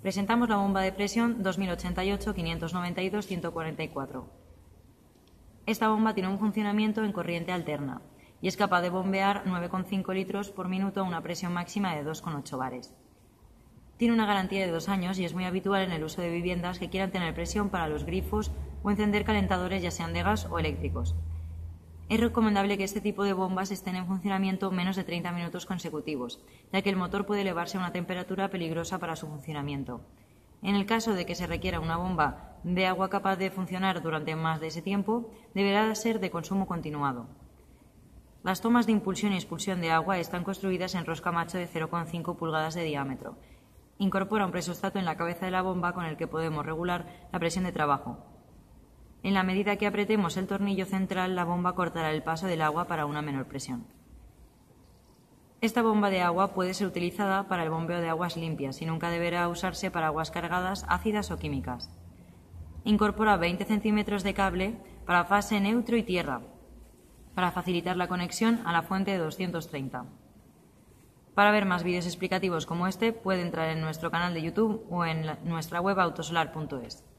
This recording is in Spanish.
Presentamos la bomba de presión 2088-592-144. Esta bomba tiene un funcionamiento en corriente alterna y es capaz de bombear 9,5 litros por minuto a una presión máxima de 2,8 bares. Tiene una garantía de 2 años y es muy habitual en el uso de viviendas que quieran tener presión para los grifos o encender calentadores ya sean de gas o eléctricos. Es recomendable que este tipo de bombas estén en funcionamiento menos de 30 minutos consecutivos, ya que el motor puede elevarse a una temperatura peligrosa para su funcionamiento. En el caso de que se requiera una bomba de agua capaz de funcionar durante más de ese tiempo, deberá ser de consumo continuado. Las tomas de impulsión y expulsión de agua están construidas en rosca macho de 0,5 pulgadas de diámetro. Incorpora un presostato en la cabeza de la bomba con el que podemos regular la presión de trabajo. En la medida que apretemos el tornillo central, la bomba cortará el paso del agua para una menor presión. Esta bomba de agua puede ser utilizada para el bombeo de aguas limpias y nunca deberá usarse para aguas cargadas, ácidas o químicas. Incorpora 20 centímetros de cable para fase neutro y tierra, para facilitar la conexión a la fuente de 230. Para ver más vídeos explicativos como este, puede entrar en nuestro canal de YouTube o en nuestra web autosolar.es.